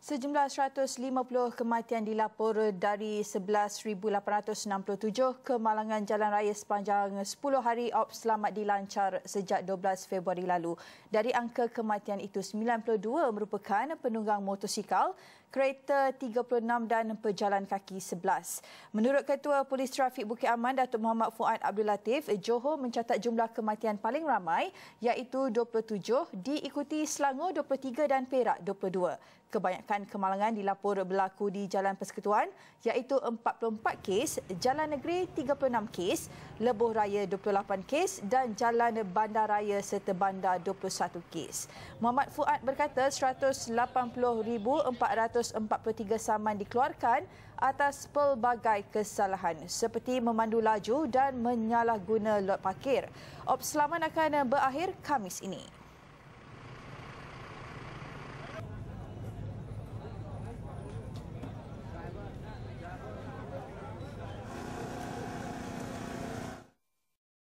Sejumlah 150 kematian dilapor dari 11,867 kemalangan jalan raya sepanjang 10 hari Ops Selamat dilancar sejak 12 Februari lalu. Dari angka kematian itu, 92 merupakan penunggang motosikal, kereta 36 dan pejalan kaki 11. Menurut Ketua Polis Trafik Bukit Aman, Datuk Muhammad Fuad Abdul Latif, Johor mencatat jumlah kematian paling ramai iaitu 27, diikuti Selangor 23 dan Perak 22. Kebanyakan kemalangan dilapor berlaku di Jalan Persekutuan iaitu 44 kes, Jalan Negeri 36 kes, Lebuh Raya 28 kes dan Jalan Bandaraya serta Bandar 21 kes. Muhammad Fuad berkata 180,443 saman dikeluarkan atas pelbagai kesalahan seperti memandu laju dan menyalahguna lot parkir. Ops Selamat akan berakhir Khamis ini.